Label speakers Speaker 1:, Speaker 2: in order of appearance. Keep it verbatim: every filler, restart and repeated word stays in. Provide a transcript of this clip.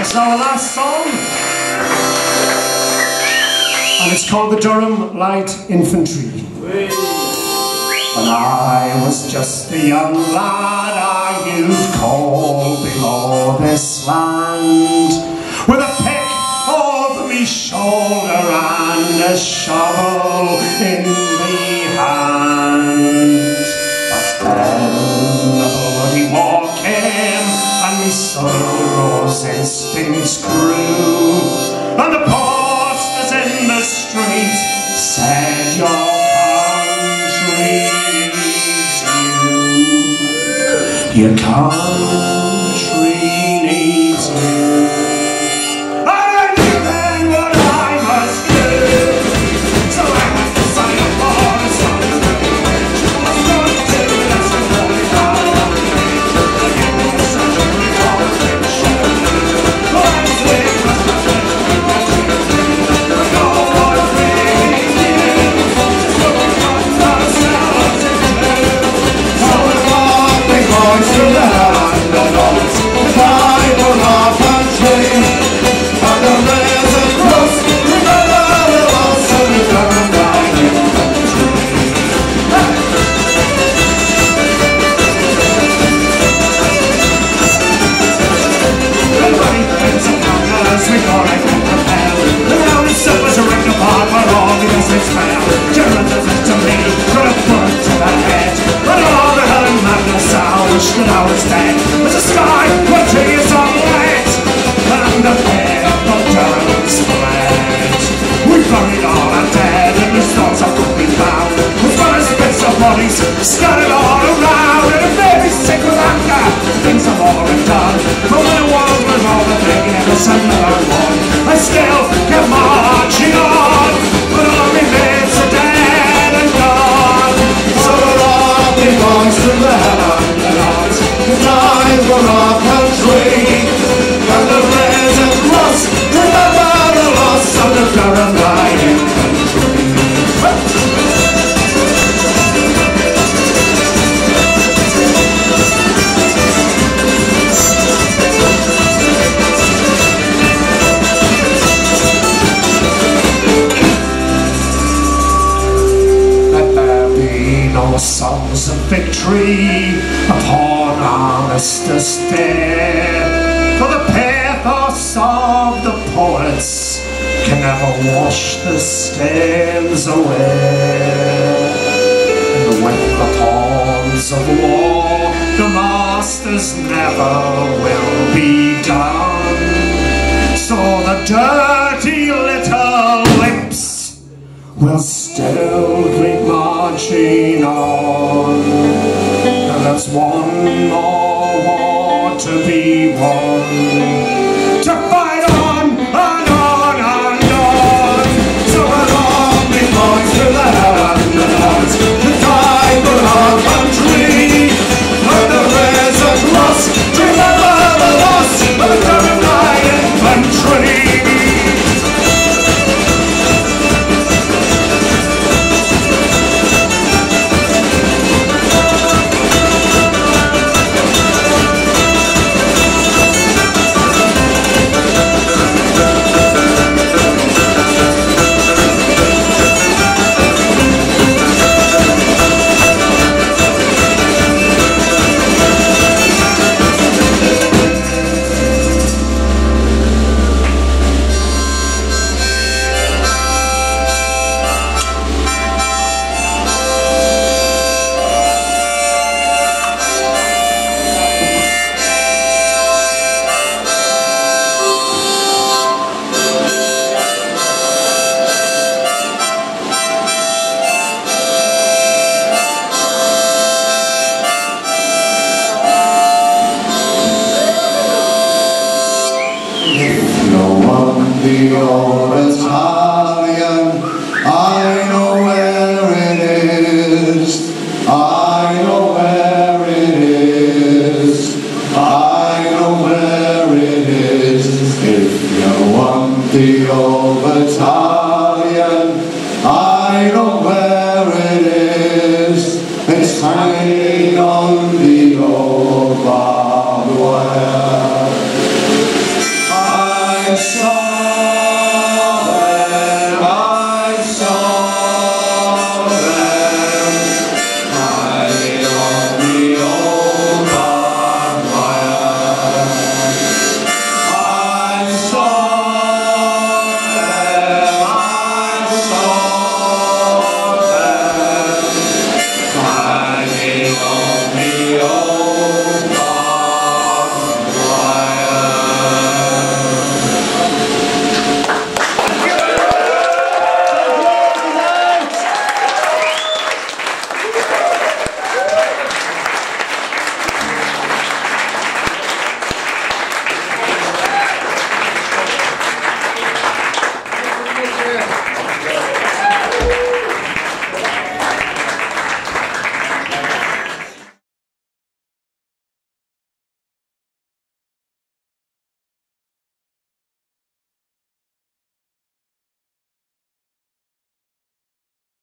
Speaker 1: Our last song, and it's called the Durham Light Infantry. When I was just a young lad, I you'd call below this land, with a pick over me shoulder and a shovel in me hand. But then the bloody war came, and me sorrows instincts grew, and the posters in the street said your country needs you. Your country needs you. And I knew then what I must do, so I had to sign up for the song. I was going to do this and holy God. That I was dead. There's a sky where tears are wet, and the paper turns red. We buried all our dead, and the stones have not been found. We've got as bits of bodies scattered all around, and it made me sick with anger. Things are all undone, but when the world was over, thinking it was another one, I still kept marching on. But all my mates are dead and gone, so we're all belongs to the heaven. The lines were our country, and the Red and Cross remember the loss of the Durham Light Infantry. Let there be no songs of victory upon armistice day, for the pathos of the poets can never wash the stains away. In the wet ponds of war, the masters never will be done, so the dirty little lips will still drink marching on. And there's one more war to be won, to fight on and on and on. So we're all big boys to the heaven and hearts, to die for our country, and the Reds and Cross remember the loss of the Durham Light Infantry.
Speaker 2: The old Italian, I know where it is, I know where it is, I know where it is. If you want the old Italian, I know where it is. It's hanging on the